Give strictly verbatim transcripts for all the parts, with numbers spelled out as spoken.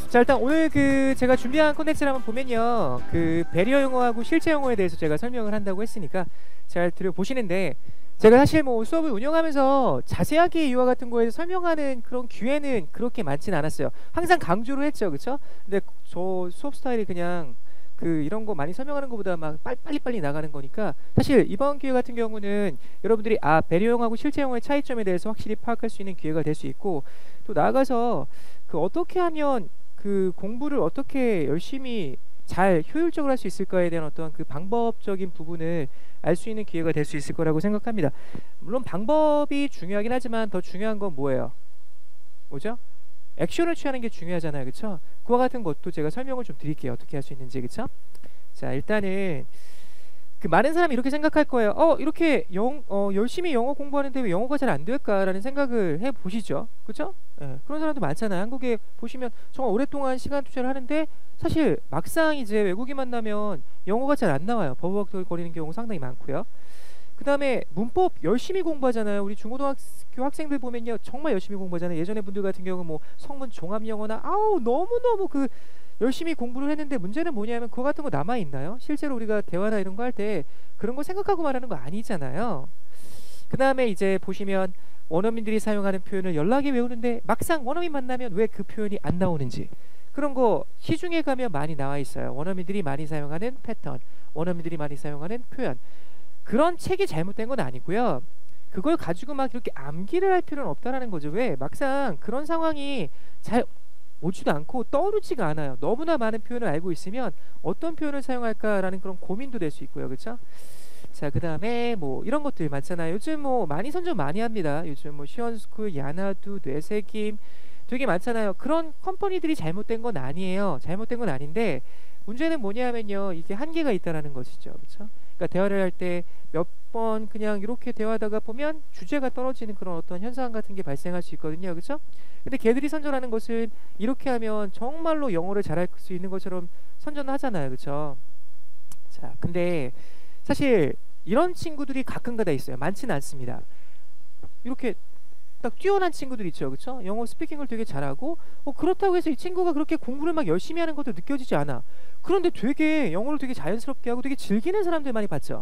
자, 일단 오늘 그 제가 준비한 콘텐츠를 한번 보면요, 그 배리어 용어하고 실제 용어에 대해서 제가 설명을 한다고 했으니까 잘 들어보시는데, 제가 사실 뭐 수업을 운영하면서 자세하게 이와 같은 거에서 설명하는 그런 기회는 그렇게 많지는 않았어요. 항상 강조를 했죠, 그쵸? 근데 저 수업 스타일이 그냥 그 이런 거 많이 설명하는 것보다 막 빨리빨리 나가는 거니까, 사실 이번 기회 같은 경우는 여러분들이 아 배리어 용어하고 실제 용어의 차이점에 대해서 확실히 파악할 수 있는 기회가 될 수 있고, 또 나아가서 그 어떻게 하면 그 공부를 어떻게 열심히 잘 효율적으로 할 수 있을까에 대한 어떤 그 방법적인 부분을 알 수 있는 기회가 될 수 있을 거라고 생각합니다. 물론 방법이 중요하긴 하지만 더 중요한 건 뭐예요? 뭐죠? 액션을 취하는 게 중요하잖아요, 그쵸? 그와 같은 것도 제가 설명을 좀 드릴게요, 어떻게 할 수 있는지, 그쵸? 자, 일단은 그 많은 사람이 이렇게 생각할 거예요. 어 이렇게 영, 어, 열심히 영어 공부하는데 왜 영어가 잘 안 될까라는 생각을 해보시죠, 그쵸? 예, 그런 사람도 많잖아요. 한국에 보시면 정말 오랫동안 시간 투자를 하는데 사실 막상 이제 외국인 만나면 영어가 잘 안 나와요. 버벅거리는 경우 상당히 많고요. 그 다음에 문법 열심히 공부하잖아요. 우리 중고등학교 학생들 보면요, 정말 열심히 공부하잖아요. 예전에 분들 같은 경우는 뭐 성문 종합영어나 아우 너무너무 그 열심히 공부를 했는데, 문제는 뭐냐면 그거 같은 거 남아있나요? 실제로 우리가 대화나 이런 거 할 때 그런 거 생각하고 말하는 거 아니잖아요. 그 다음에 이제 보시면 원어민들이 사용하는 표현을 연락에 외우는데 막상 원어민 만나면 왜 그 표현이 안 나오는지, 그런 거 시중에 가면 많이 나와 있어요. 원어민들이 많이 사용하는 패턴, 원어민들이 많이 사용하는 표현. 그런 책이 잘못된 건 아니고요. 그걸 가지고 막 이렇게 암기를 할 필요는 없다라는 거죠. 왜? 막상 그런 상황이 잘 오지도 않고 떠오르지가 않아요. 너무나 많은 표현을 알고 있으면 어떤 표현을 사용할까라는 그런 고민도 될 수 있고요, 그렇죠? 자, 그 다음에 뭐 이런 것들 많잖아요. 요즘 뭐 많이 선전 많이 합니다. 요즘 뭐 시원스쿨, 야나두, 뇌새김 되게 많잖아요. 그런 컴퍼니들이 잘못된 건 아니에요. 잘못된 건 아닌데, 문제는 뭐냐면요, 이게 한계가 있다라는 것이죠, 그렇죠? 그러니까 대화를 할 때 몇 번 그냥 이렇게 대화하다가 보면 주제가 떨어지는 그런 어떤 현상 같은 게 발생할 수 있거든요, 그렇죠? 근데 걔들이 선전하는 것은 이렇게 하면 정말로 영어를 잘할 수 있는 것처럼 선전을 하잖아요, 그렇죠? 자, 근데 사실 이런 친구들이 가끔가다 있어요. 많지는 않습니다. 이렇게 딱 뛰어난 친구들 있죠, 그렇죠? 영어 스피킹을 되게 잘하고, 어, 그렇다고 해서 이 친구가 그렇게 공부를 막 열심히 하는 것도 느껴지지 않아. 그런데 되게 영어를 되게 자연스럽게 하고 되게 즐기는 사람들 많이 봤죠.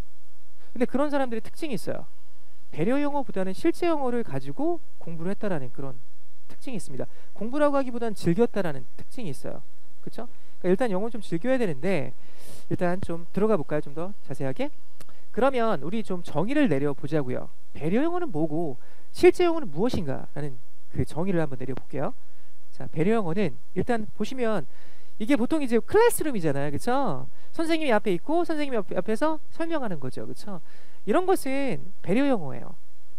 근데 그런 사람들의 특징이 있어요. 배려 영어보다는 실제 영어를 가지고 공부를 했다라는 그런 특징이 있습니다. 공부라고 하기보다는 즐겼다라는 특징이 있어요, 그렇죠? 그러니까 일단 영어 좀 즐겨야 되는데, 일단 좀 들어가 볼까요? 좀 더 자세하게. 그러면 우리 좀 정의를 내려보자고요. 배려 영어는 뭐고 실제 영어는 무엇인가 라는 그 정의를 한번 내려볼게요. 자, 배려 영어는 일단 보시면 이게 보통 이제 클래스룸이잖아요, 그쵸? 선생님이 앞에 있고 선생님이 옆, 옆에서 설명하는 거죠, 그쵸? 이런 것은 배려 영어예요,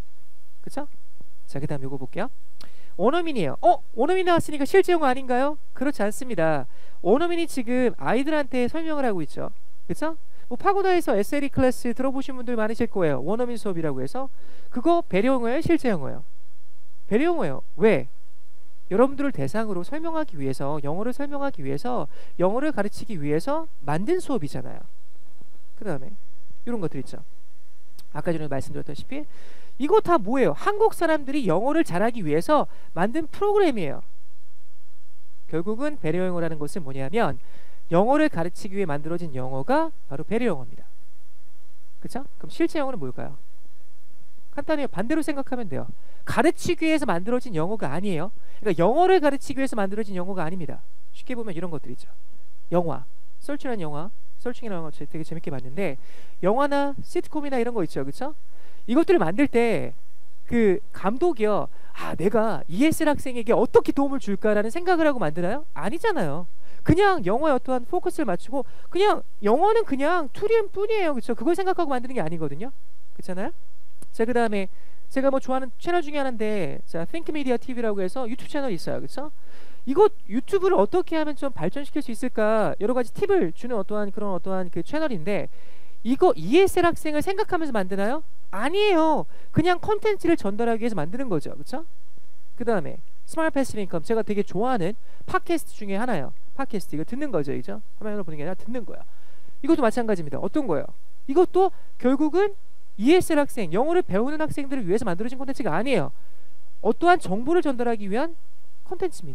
그쵸? 자, 그 다음 요거 볼게요. 원어민이에요. 어? 원어민 나왔으니까 실제 영어 아닌가요? 그렇지 않습니다. 원어민이 지금 아이들한테 설명을 하고 있죠, 그쵸? 뭐 파고다에서 에스엘이 클래스 들어보신 분들 많으실 거예요. 원어민 수업이라고 해서. 그거 배려 영어예요, 실제 영어예요? 배려 영어예요. 왜? 여러분들을 대상으로 설명하기 위해서, 영어를 설명하기 위해서, 영어를 가르치기 위해서 만든 수업이잖아요. 그 다음에 이런 것들 있죠. 아까 전에 말씀드렸다시피 이거 다 뭐예요? 한국 사람들이 영어를 잘하기 위해서 만든 프로그램이에요. 결국은 배려 영어라는 것은 뭐냐면 영어를 가르치기 위해 만들어진 영어가 바로 배려 영어입니다. 그쵸? 그럼 실제 영어는 뭘까요? 간단해요. 반대로 생각하면 돼요. 가르치기 위해서 만들어진 영어가 아니에요. 그러니까 영어를 가르치기 위해서 만들어진 영어가 아닙니다. 쉽게 보면 이런 것들이죠. 영화, 썰칭이라는 영화, 썰칭이라는 영화 되게 재밌게 봤는데, 영화나 시트콤이나 이런 거 있죠, 그쵸? 이것들을 만들 때 그 감독이요, 아 내가 이에스엘 학생에게 어떻게 도움을 줄까라는 생각을 하고 만드나요? 아니잖아요. 그냥 영어에 어떠한 포커스를 맞추고, 그냥 영어는 그냥 툴일 뿐이에요, 그쵸? 그걸 생각하고 만드는 게 아니거든요, 그렇잖아요? 자, 그 다음에 제가 뭐 좋아하는 채널 중에 하나인데, 자, Think Media 티비라고 해서 유튜브 채널이 있어요, 그쵸? 이거 유튜브를 어떻게 하면 좀 발전시킬 수 있을까, 여러 가지 팁을 주는 어떠한 그런 어떠한 그 채널인데, 이거 이에스엘 학생을 생각하면서 만드나요? 아니에요. 그냥 콘텐츠를 전달하기 위해서 만드는 거죠, 그쵸? 그 다음에 스마트 패시브 인컴, 제가 되게 좋아하는 팟캐스트 중에 하나예요. 팟캐스트, 이거 듣는 거죠, 그죠? 화면으로 보는 게 아니라 듣는 거야. 이것도 마찬가지입니다. 어떤 거예요? 이것도 결국은 이에스엘 학생, 영어를 배우는 학생들을 위해서 만들어진 콘텐츠가 아니에요. 어떠한 정보를 전달하기 위한 콘텐츠입니다.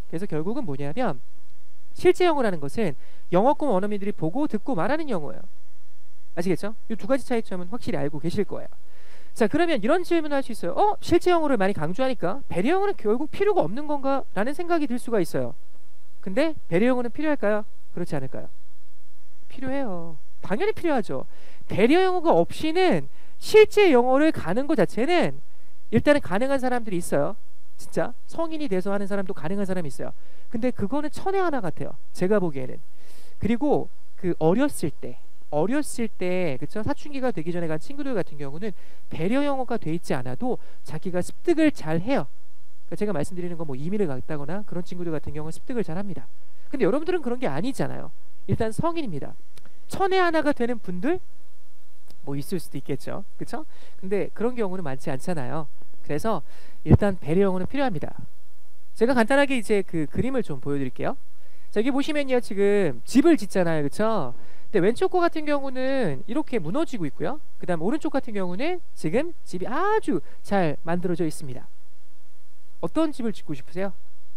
그래서 결국은 뭐냐면 실제 영어라는 것은 영어권 원어민들이 보고 듣고 말하는 영어예요. 아시겠죠? 이 두 가지 차이점은 확실히 알고 계실 거예요. 자, 그러면 이런 질문을 할 수 있어요. 어? 실제 영어를 많이 강조하니까 배려 영어는 결국 필요가 없는 건가? 라는 생각이 들 수가 있어요. 근데 배려 영어는 필요할까요? 그렇지 않을까요? 필요해요. 당연히 필요하죠. 배려 영어가 없이는 실제 영어를 가는 것 자체는 일단은 가능한 사람들이 있어요. 진짜 성인이 돼서 하는 사람도 가능한 사람이 있어요. 근데 그거는 천에 하나 같아요. 제가 보기에는. 그리고 그 어렸을 때 어렸을 때 그쵸? 사춘기가 되기 전에 간 친구들 같은 경우는 배려 영어가 돼 있지 않아도 자기가 습득을 잘 해요. 그러니까 제가 말씀드리는 건 뭐 이민을 갔다거나 그런 친구들 같은 경우는 습득을 잘 합니다. 근데 여러분들은 그런 게 아니잖아요. 일단 성인입니다. 천에 하나가 되는 분들 뭐 있을 수도 있겠죠. 그쵸? 근데 그런 경우는 많지 않잖아요. 그래서 일단 배려 영어는 필요합니다. 제가 간단하게 이제 그 그림을 좀 보여드릴게요. 자, 여기 보시면요, 지금 집을 짓잖아요, 그쵸? 근데 왼쪽 거 같은 경우는 이렇게 무너지고 있고요. 그 다음 오른쪽 같은 경우는 지금 집이 아주 잘 만들어져 있습니다. 어떤 집을 짓고 싶으세요?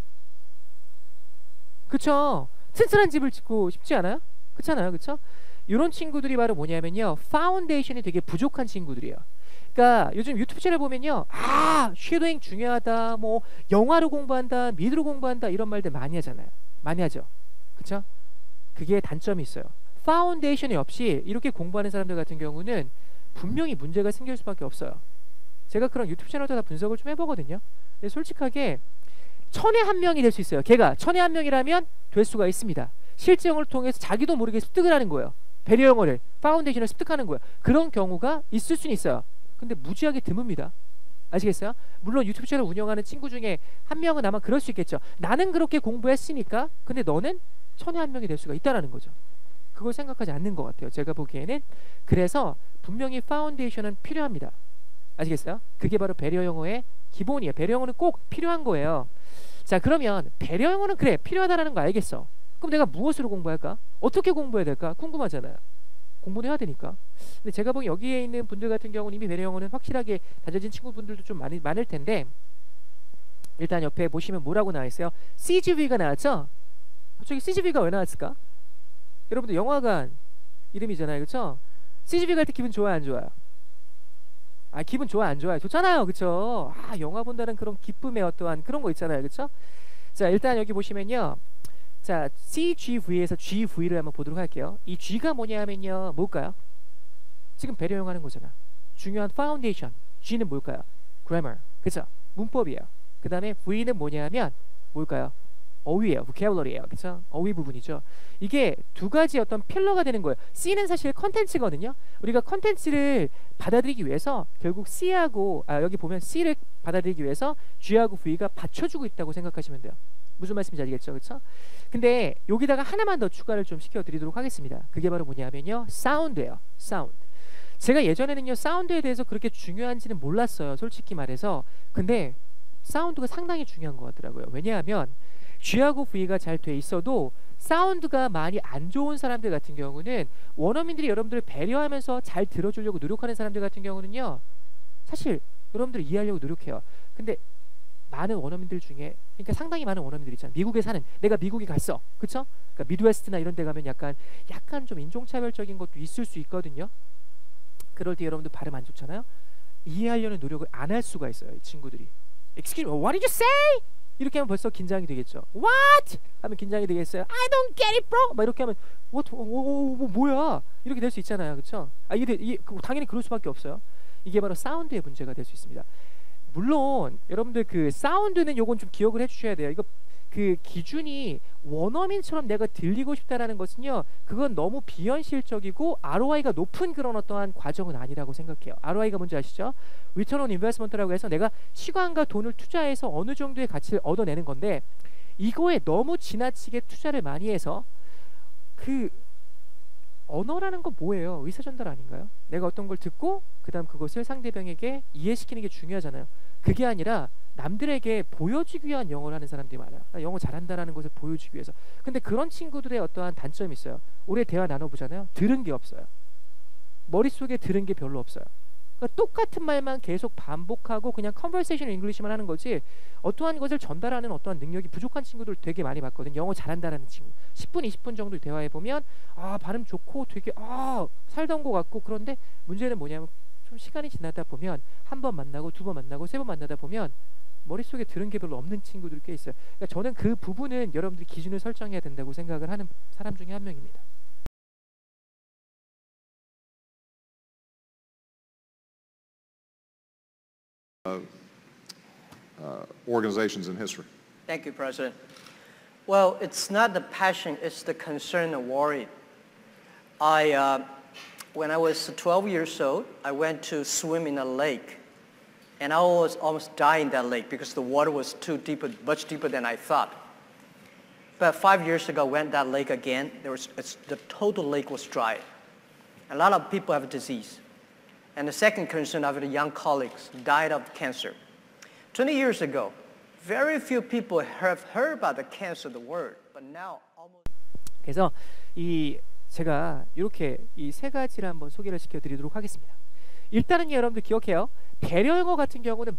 그쵸? 튼튼한 집을 짓고 싶지 않아요? 그렇잖아요, 그쵸? 이런 친구들이 바로 뭐냐면요, 파운데이션이 되게 부족한 친구들이에요. 그러니까 요즘 유튜브 채널 보면요, 아, 쉐도잉 중요하다, 뭐 영화로 공부한다, 미드로 공부한다, 이런 말들 많이 하잖아요. 많이 하죠. 그쵸? 그게 단점이 있어요. 파운데이션이 없이 이렇게 공부하는 사람들 같은 경우는 분명히 문제가 생길 수밖에 없어요. 제가 그런 유튜브 채널도 다 분석을 좀 해보거든요. 근데 솔직하게 천에 한 명이 될 수 있어요. 걔가 천에 한 명이라면 될 수가 있습니다. 실제 영어를 통해서 자기도 모르게 습득을 하는 거예요. 배려 영어를, 파운데이션을 습득하는 거예요. 그런 경우가 있을 수는 있어요. 근데 무지하게 드뭅니다. 아시겠어요? 물론 유튜브 채널 운영하는 친구 중에 한 명은 아마 그럴 수 있겠죠. 나는 그렇게 공부했으니까, 근데 너는 천에 한 명이 될 수가 있다라는 거죠. 그걸 생각하지 않는 것 같아요. 제가 보기에는. 그래서 분명히 파운데이션은 필요합니다. 아시겠어요? 그게 바로 배려 영어의 기본이에요. 배려 영어는 꼭 필요한 거예요. 자, 그러면 배려 영어는 그래, 필요하다라는 거 알겠어. 그럼 내가 무엇으로 공부할까? 어떻게 공부해야 될까? 궁금하잖아요. 공부는 해야 되니까. 근데 제가 보기 여기에 있는 분들 같은 경우는 이미 배려 영어는 확실하게 다져진 친구분들도 좀 많이, 많을 텐데, 일단 옆에 보시면 뭐라고 나와 있어요? 씨지비가 나왔죠? 갑자기 씨지비가 왜 나왔을까? 여러분들 영화관 이름이잖아요, 그쵸? 씨지비 갈 때 기분 좋아요, 안 좋아요? 아, 기분 좋아, 안 좋아요? 좋잖아요, 그쵸? 아, 영화 본다는 그런 기쁨의 어떠한 그런 거 있잖아요, 그쵸? 자, 일단 여기 보시면요, 자, 씨지비에서 지브이를 한번 보도록 할게요. 이 G가 뭐냐 하면요, 뭘까요? 지금 배려 영어 하는 거잖아. 중요한 파운데이션. G는 뭘까요? grammar, 그쵸? 문법이에요. 그 다음에 V는 뭐냐 하면 뭘까요? 어휘예요. vocabulary예요. 그쵸? 어휘 부분이죠. 이게 두 가지 어떤 필러가 되는 거예요. C는 사실 컨텐츠거든요. 우리가 컨텐츠를 받아들이기 위해서 결국 C하고, 아, 여기 보면 C를 받아들이기 위해서 G하고 V가 받쳐주고 있다고 생각하시면 돼요. 무슨 말씀인지 알겠죠? 그쵸? 근데 여기다가 하나만 더 추가를 좀 시켜드리도록 하겠습니다. 그게 바로 뭐냐면요, 사운드예요. 사운드. 제가 예전에는요, 사운드에 대해서 그렇게 중요한지는 몰랐어요. 솔직히 말해서. 근데 사운드가 상당히 중요한 것 같더라고요. 왜냐하면 G하고 V가 잘 돼 있어도 사운드가 많이 안 좋은 사람들 같은 경우는, 원어민들이 여러분들을 배려하면서 잘 들어주려고 노력하는 사람들 같은 경우는요, 사실 여러분들을 이해하려고 노력해요. 근데 많은 원어민들 중에, 그러니까 상당히 많은 원어민들 있잖아요. 미국에 사는, 내가 미국에 갔어, 그쵸? 그러니까 미드웨스트나 이런 데 가면 약간 약간 좀 인종차별적인 것도 있을 수 있거든요. 그럴 때 여러분들 발음 안 좋잖아요. 이해하려는 노력을 안 할 수가 있어요, 이 친구들이. Excuse me, what did you say? 이렇게 하면 벌써 긴장이 되겠죠. What? 하면 긴장이 되겠어요. I don't get it, bro. 막 이렇게 하면 What? 오, 오, 오, 뭐야? 이렇게 될 수 있잖아요, 그렇죠? 아, 이게, 이게 당연히 그럴 수밖에 없어요. 이게 바로 사운드의 문제가 될 수 있습니다. 물론 여러분들 그 사운드는 요건 좀 기억을 해주셔야 돼요. 이거 그 기준이 원어민처럼 내가 들리고 싶다라는 것은요, 그건 너무 비현실적이고 알오아이가 높은 그런 어떠한 과정은 아니라고 생각해요. 알오아이가 뭔지 아시죠? Return on Investment라고 해서 내가 시간과 돈을 투자해서 어느 정도의 가치를 얻어내는 건데, 이거에 너무 지나치게 투자를 많이 해서, 그 언어라는 건 뭐예요? 의사전달 아닌가요? 내가 어떤 걸 듣고 그 다음 그것을 상대방에게 이해시키는 게 중요하잖아요. 그게 아니라 남들에게 보여주기 위한 영어를 하는 사람들이 많아요. 나 영어 잘한다라는 것을 보여주기 위해서. 근데 그런 친구들의 어떠한 단점이 있어요. 우리 대화 나눠보잖아요. 들은 게 없어요. 머릿속에 들은 게 별로 없어요. 그러니까 똑같은 말만 계속 반복하고 그냥 컨버세이션 잉글리시만 하는 거지 어떠한 것을 전달하는 어떠한 능력이 부족한 친구들 되게 많이 봤거든. 영어 잘한다라는 친구 십 분 이십 분 정도 대화해 보면 아 발음 좋고 되게 아 살던 것 같고. 그런데 문제는 뭐냐면 좀 시간이 지나다 보면 한 번 만나고 두 번 만나고 세 번 만나다 보면 머릿속에 들은 게 별로 없는 친구들이 꽤 있어요. 그러니까 저는 그 부분은 여러분들이 기준을 설정해야 된다고 생각을 하는 사람 중에 한 명입니다. Uh, uh, organizations in history. Thank you, President. Well, it's not the passion, it's the concern and worry. I, uh, when I was twelve years old, I went to swim in a lake. And I was almost dying in that lake because the water was too deep, much deeper than I thought. But five years ago, I went that lake again. There was, it's, the total lake was dry. A lot of people have disease. And the second concern of the young colleagues died of cancer. twenty years ago, very few people have heard about the cancer, the word, but now almost. 그래서 이 제가 이렇게 이 세 가지를 한번 소개를 시켜드리도록 하겠습니다. 일단은 여러분들 기억해요. 배려 영어 같은 경우는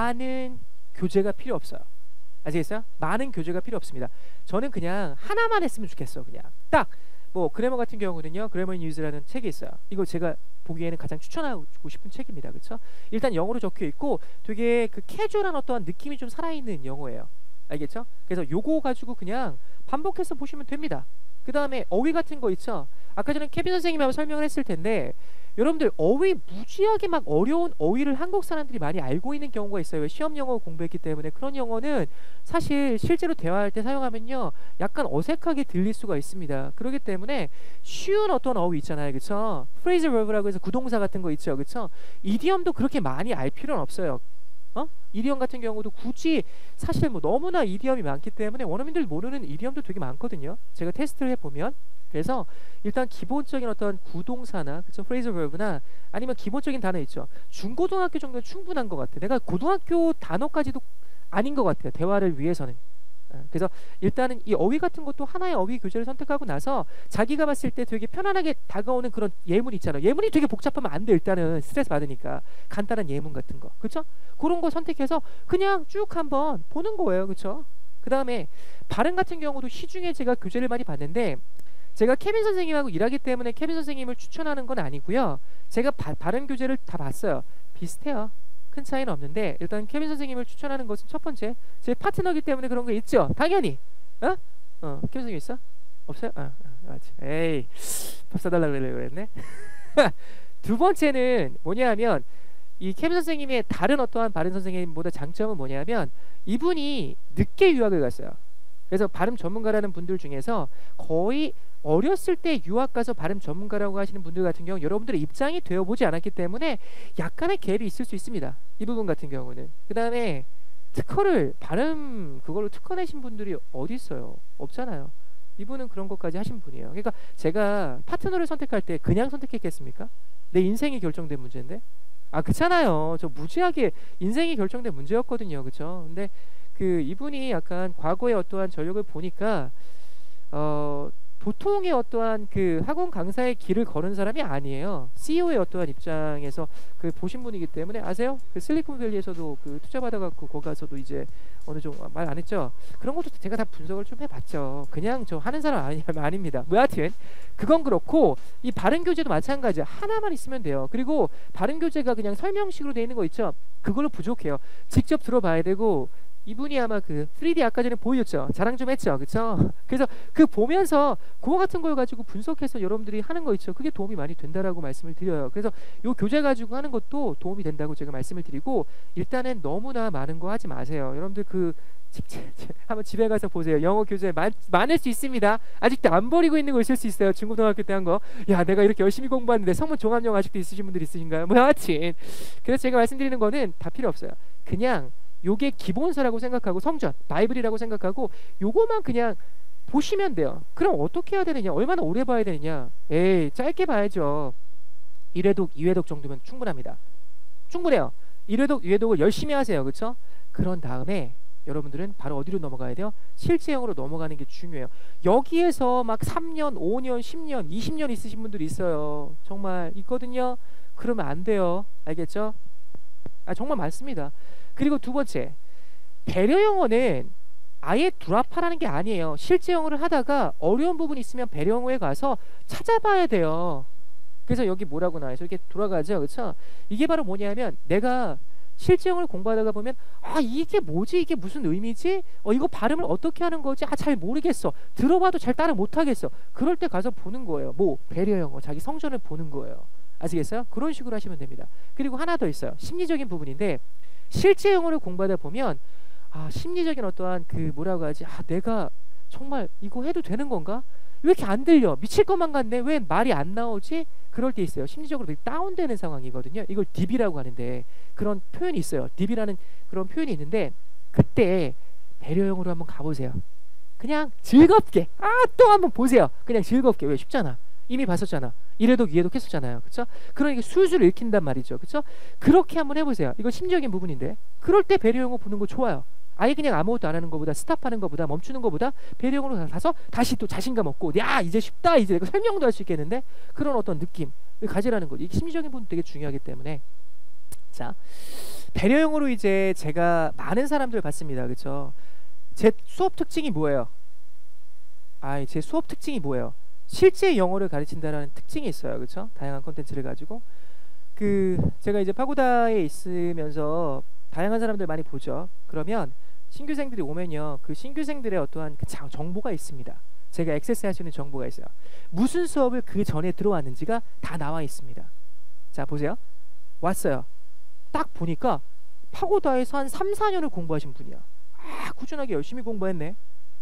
많은 교재가 필요 없어요. 아시겠어요? 많은 교재가 필요 없습니다. 저는 그냥 하나만 했으면 좋겠어. 그냥 딱 뭐 그래머 같은 경우는요, 그래머 뉴즈라는 책이 있어요. 이거 제가 보기에는 가장 추천하고 싶은 책입니다. 그렇죠? 일단 영어로 적혀 있고 되게 그 캐주얼한 어떠한 느낌이 좀 살아있는 영어예요. 알겠죠? 그래서 요거 가지고 그냥 반복해서 보시면 됩니다. 그 다음에 어휘 같은 거 있죠? 아까 전에 케빈 선생님하고 설명을 했을 텐데 여러분들 어휘 무지하게 막 어려운 어휘를 한국 사람들이 많이 알고 있는 경우가 있어요. 시험 영어 공부했기 때문에. 그런 영어는 사실 실제로 대화할 때 사용하면요 약간 어색하게 들릴 수가 있습니다. 그렇기 때문에 쉬운 어떤 어휘 있잖아요. 그쵸? phrasal verb라고 해서 구동사 같은 거 있죠. 그쵸? 이디엄도 그렇게 많이 알 필요는 없어요. 어? 이디엄 같은 경우도 굳이 사실 뭐 너무나 이디엄이 많기 때문에 원어민들 모르는 이디엄도 되게 많거든요. 제가 테스트를 해보면. 그래서 일단 기본적인 어떤 구동사나 그쵸? phrasal verb나 아니면 기본적인 단어 있죠. 중고등학교 정도는 충분한 것 같아요. 내가 고등학교 단어까지도 아닌 것 같아요. 대화를 위해서는. 그래서 일단은 이 어휘 같은 것도 하나의 어휘 교재를 선택하고 나서 자기가 봤을 때 되게 편안하게 다가오는 그런 예문 있잖아요. 예문이 되게 복잡하면 안 돼. 일단은 스트레스 받으니까 간단한 예문 같은 거, 그렇죠? 그런 거 선택해서 그냥 쭉 한번 보는 거예요, 그렇죠? 그 다음에 발음 같은 경우도 시중에 제가 교재를 많이 봤는데 제가 케빈 선생님하고 일하기 때문에 케빈 선생님을 추천하는 건 아니고요. 제가 바, 발음 교재를 다 봤어요. 비슷해요. 큰 차이는 없는데 일단 케빈 선생님을 추천하는 것은 첫 번째 제 파트너기 때문에 그런 거 있죠. 당연히. 어? 어, 케빈 선생님 있어? 없어요? 아, 아, 맞지. 에이, 밥 사달라고 그랬네. 두 번째는 뭐냐면 이 케빈 선생님의 다른 어떠한 발음 선생님보다 장점은 뭐냐면 이분이 늦게 유학을 갔어요. 그래서 발음 전문가라는 분들 중에서 거의 어렸을 때 유학 가서 발음 전문가라고 하시는 분들 같은 경우 여러분들의 입장이 되어보지 않았기 때문에 약간의 갭이 있을 수 있습니다. 이 부분 같은 경우는. 그 다음에 특허를 발음 그걸로 특허 내신 분들이 어디 있어요? 없잖아요. 이분은 그런 것까지 하신 분이에요. 그러니까 제가 파트너를 선택할 때 그냥 선택했겠습니까? 내 인생이 결정된 문제인데. 아 그렇잖아요. 저 무지하게 인생이 결정된 문제였거든요. 그렇죠? 근데 그 이분이 약간 과거의 어떠한 전력을 보니까 어 보통의 어떠한 그 학원 강사의 길을 걸은 사람이 아니에요. 씨이오의 어떠한 입장에서 그 보신 분이기 때문에 아세요? 그 실리콘밸리에서도 그 투자 받아갖고 거기 가서도 이제 어느 정도 말 안 했죠. 그런 것도 제가 다 분석을 좀 해봤죠. 그냥 저 하는 사람 아니, 아닙니다. 뭐 하여튼 그건 그렇고 이 발음 교재도 마찬가지. 하나만 있으면 돼요. 그리고 발음 교재가 그냥 설명식으로 돼 있는 거 있죠. 그걸로 부족해요. 직접 들어봐야 되고. 이분이 아마 그 쓰리디 아까 전에 보여줬죠. 자랑 좀 했죠. 그쵸? 그래서 그 보면서 그거 같은 걸 가지고 분석해서 여러분들이 하는 거 있죠. 그게 도움이 많이 된다라고 말씀을 드려요. 그래서 요 교재 가지고 하는 것도 도움이 된다고 제가 말씀을 드리고 일단은 너무나 많은 거 하지 마세요. 여러분들 그 한번 집에 가서 보세요. 영어 교재 많, 많을 수 있습니다. 아직도 안 버리고 있는 거 있을 수 있어요. 중고등학교 때 한 거. 야 내가 이렇게 열심히 공부하는데 성문 종합영어 아직도 있으신 분들 있으신가요? 뭐 하여튼 그래서 제가 말씀드리는 거는 다 필요 없어요. 그냥 요게 기본서라고 생각하고 성전, 바이블이라고 생각하고 요거만 그냥 보시면 돼요. 그럼 어떻게 해야 되느냐? 얼마나 오래 봐야 되느냐? 에이 짧게 봐야죠. 일 회독, 이 회독 정도면 충분합니다. 충분해요. 일 회독, 이 회독을 열심히 하세요. 그렇죠? 그런 다음에 여러분들은 바로 어디로 넘어가야 돼요? 실제형으로 넘어가는 게 중요해요. 여기에서 막 삼 년, 오 년, 십 년, 이십 년 있으신 분들이 있어요. 정말 있거든요. 그러면 안 돼요. 알겠죠? 아 정말 많습니다. 그리고 두 번째, 배려 영어는 아예 드랍하라는 게 아니에요. 실제 영어를 하다가 어려운 부분이 있으면 배려 영어에 가서 찾아봐야 돼요. 그래서 여기 뭐라고 나와요? 이렇게 돌아가죠, 그렇죠? 이게 바로 뭐냐면 내가 실제 영어를 공부하다가 보면 아 이게 뭐지? 이게 무슨 의미지? 어 이거 발음을 어떻게 하는 거지? 아 잘 모르겠어. 들어봐도 잘 따라 못하겠어. 그럴 때 가서 보는 거예요. 뭐 배려 영어, 자기 성전을 보는 거예요. 아시겠어요? 그런 식으로 하시면 됩니다. 그리고 하나 더 있어요. 심리적인 부분인데 실제 영어를 공부하다 보면 아 심리적인 어떠한 그 뭐라고 하지? 아 내가 정말 이거 해도 되는 건가? 왜 이렇게 안 들려? 미칠 것만 같네. 왜 말이 안 나오지? 그럴 때 있어요. 심리적으로 되게 다운되는 상황이거든요. 이걸 딥이라고 하는데 그런 표현이 있어요. 딥이라는 그런 표현이 있는데 그때 배려형으로 한번 가보세요. 그냥 즐겁게 아 또 한번 보세요. 그냥 즐겁게. 왜? 쉽잖아. 이미 봤었잖아. 이래독 이해독 했었잖아요. 그쵸? 그러니까 술술 읽힌단 말이죠. 그쵸? 그렇게 한번 해보세요. 이거 심리적인 부분인데 그럴 때 배려형어 보는 거 좋아요. 아예 그냥 아무것도 안 하는 것보다 스탑하는 것보다 멈추는 것보다 배려형으로 가서 다시 또 자신감 얻고 야 이제 쉽다 이제 내가 설명도 할 수 있겠는데 그런 어떤 느낌 가지라는 거죠. 이게 심리적인 부분 되게 중요하기 때문에 자 배려형으로 이제 제가 많은 사람들 봤습니다. 그쵸? 제 수업 특징이 뭐예요? 아, 제 수업 특징이 뭐예요? 실제 영어를 가르친다라는 특징이 있어요. 그쵸? 다양한 콘텐츠를 가지고 그 제가 이제 파고다에 있으면서 다양한 사람들 많이 보죠. 그러면 신규생들이 오면요 그 신규생들의 어떠한 그 정보가 있습니다. 제가 액세스할 수 있는 정보가 있어요. 무슨 수업을 그 전에 들어왔는지가 다 나와 있습니다. 자 보세요. 왔어요. 딱 보니까 파고다에서 한 삼, 사 년을 공부하신 분이야. 아 꾸준하게 열심히 공부했네.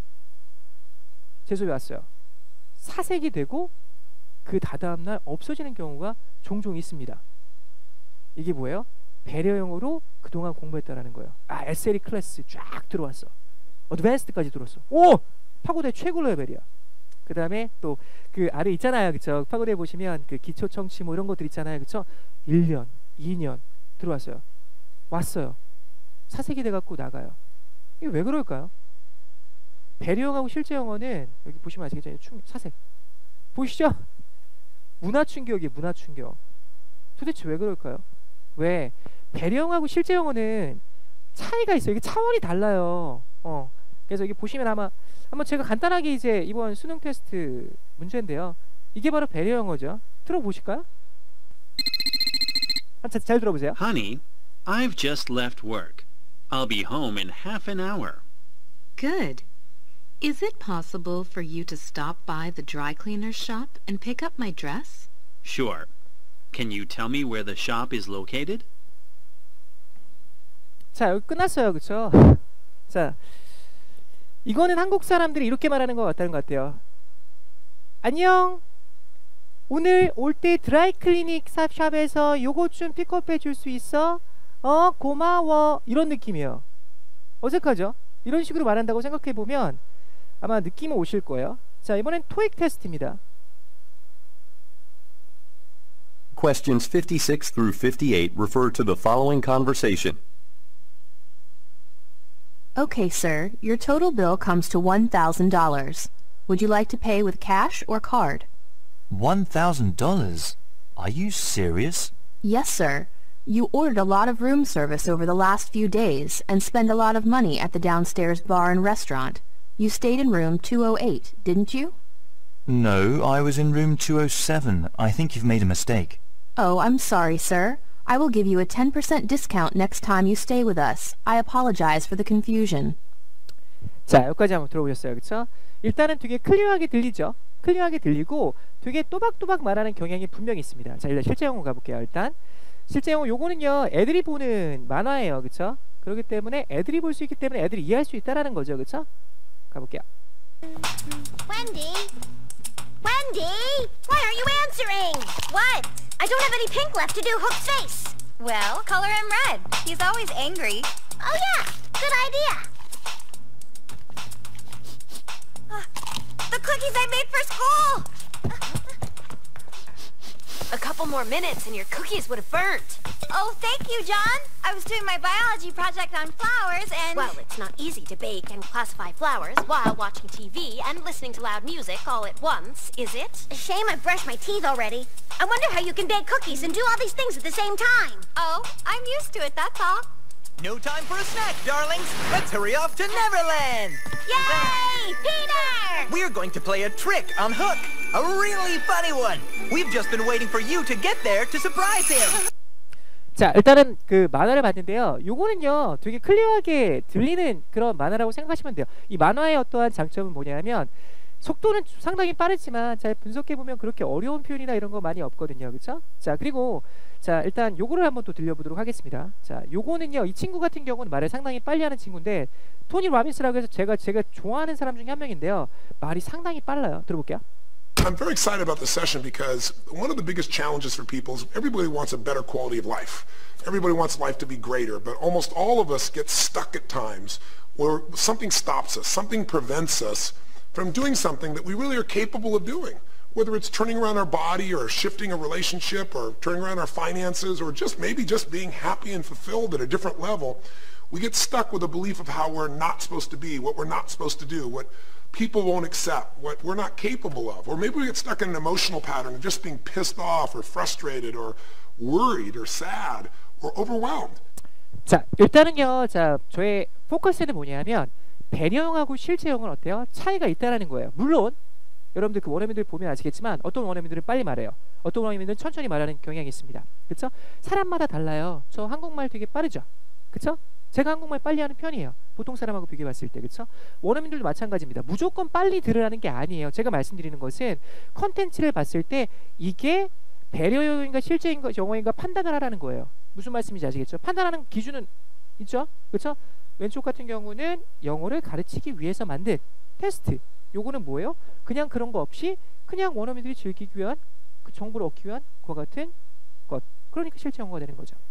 제 수업에 왔어요. 사색이 되고 그 다다음날 없어지는 경우가 종종 있습니다. 이게 뭐예요? 배려형으로 그동안 공부했다라는 거예요. 아 에스엘이 클래스 쫙 들어왔어. 어드밴스드까지 들어왔어. 오! 파고대 최고 레벨이야. 그 다음에 또 그 아래 있잖아요. 그쵸? 파고대 보시면 그 기초 청취 뭐 이런 것들 있잖아요. 그쵸? 일 년, 이 년 들어왔어요. 왔어요. 사색이 돼갖고 나가요. 이게 왜 그럴까요? 배려형하고 실제 영어는 여기 보시면 아시겠죠? 충, 사색 보이시죠? 문화 충격이에요. 문화 충격. 도대체 왜 그럴까요? 왜? 배려형하고 실제 영어는 차이가 있어요. 이게 차원이 달라요. 어. 그래서 여기 보시면 아마 한번 제가 간단하게 이제 이번 수능 테스트 문제인데요. 이게 바로 배려 영어죠. 들어보실까요? 잘, 잘 들어보세요. Honey, I've just left work. I'll be home in half an hour. Good. Is it possible for you to stop by the dry cleaner's shop and pick up my dress? Sure. Can you tell me where the shop is located? 자, 여기 끝났어요. 그쵸? 자, 이거는 한국 사람들이 이렇게 말하는 것 같다는 것 같아요. 안녕. 오늘 올 때 드라이클리닉 샵에서 요거 좀 픽업해 줄 수 있어? 어 고마워. 이런 느낌이에요. 어색하죠? 이런 식으로 말한다고 생각해 보면 아마 느낌은 오실 거예요. 자, 이번엔 토익 테스트입니다. Questions fifty-six through fifty-eight refer to the following conversation. Okay, sir. Your total bill comes to one thousand dollars. Would you like to pay with cash or card? One thousand dollars? Are you serious? Yes, sir. You ordered a lot of room service over the last few days and spent a lot of money at the downstairs bar and restaurant. You stayed in room two oh eight, didn't you? No, I was in room two oh seven. I think you've made a mistake. Oh, I'm sorry, sir. I will give you a ten percent discount next time you stay with us. I apologize for the confusion. 자, 여기까지 한번 들어보셨어요. 그쵸? 일단은 되게 클리어하게 들리죠? 클리어하게 들리고 되게 또박또박 말하는 경향이 분명히 있습니다. 자, 일단 실제 영어 가볼게요. 일단 실제 영어 요거는요 애들이 보는 만화예요. 그쵸? 그렇기 때문에 애들이 볼 수 있기 때문에 애들이 이해할 수 있다라는 거죠. 그쵸? 가볼게요. Wendy? Wendy? Why aren't you answering? What? I don't have any pink left to do Hook's face. Well, color him red. He's always angry. Oh yeah, good idea. Uh, the cookies I made for school! A couple more minutes and your cookies would have burnt. Oh, thank you, John. I was doing my biology project on flowers and... Well, it's not easy to bake and classify flowers while watching T V and listening to loud music all at once, is it? A shame I brushed my teeth already. I wonder how you can bake cookies and do all these things at the same time. Oh, I'm used to it, that's all. No time for a snack, darlings. Let's hurry off to Neverland. Yay! Peter! We're going to play a trick on Hook. A really funny one. We've just been waiting for you to get there to surprise him. 자, 일단은 그 만화를 봤는데요. 요거는요, 되게 클리어하게 들리는 그런 만화라고 생각하시면 돼요. 이 만화의 어떠한 장점은 뭐냐면 속도는 상당히 빠르지만 잘 분석해보면 그렇게 어려운 표현이나 이런 거 많이 없거든요. 그쵸? 자, 그리고 자, 일단 요거를 한번 또 들려보도록 하겠습니다. 자, 요거는요, 이 친구 같은 경우는 말을 상당히 빨리 하는 친구인데 토니 라빈스라고 해서 제가 제가 좋아하는 사람 중에 한 명인데요. 말이 상당히 빨라요. 들어볼게요. I'm very excited about this session because one of the biggest challenges for people is everybody wants a better quality of life. Everybody wants life to be greater, but almost all of us get stuck at times where something stops us, something prevents us from doing something that we really are capable of doing. Whether it's turning around our body or shifting a relationship or turning around our finances or just maybe just being happy and fulfilled at a different level, we get stuck with a belief of how we're not supposed to be, what we're not supposed to do, what people won't accept, what we're not capable of. Or maybe we get stuck in an emotional pattern of just being pissed off or frustrated or worried or sad or overwhelmed. 자, 일단은요, 자, 저의 포커스는 뭐냐면 배려형하고 실제형은 어때요? 차이가 있다라는 거예요. 물론 여러분들 그 원어민들 보면 아시겠지만 어떤 원어민들은 빨리 말해요. 어떤 원어민들은 천천히 말하는 경향이 있습니다. 그쵸? 사람마다 달라요. 저 한국말 되게 빠르죠? 그쵸? 제가 한국말 빨리 하는 편이에요. 보통 사람하고 비교해 봤을 때. 그쵸? 원어민들도 마찬가지입니다. 무조건 빨리 들으라는 게 아니에요. 제가 말씀드리는 것은 컨텐츠를 봤을 때 이게 배려형인가 실제인가 영어인가 판단을 하라는 거예요. 무슨 말씀인지 아시겠죠? 판단하는 기준은 있죠? 그쵸? 왼쪽 같은 경우는 영어를 가르치기 위해서 만든 테스트. 요거는 뭐예요? 그냥 그런 거 없이 그냥 원어민들이 즐기기 위한 그 정보를 얻기 위한 그와 같은 것. 그러니까 실제 영어가 되는 거죠.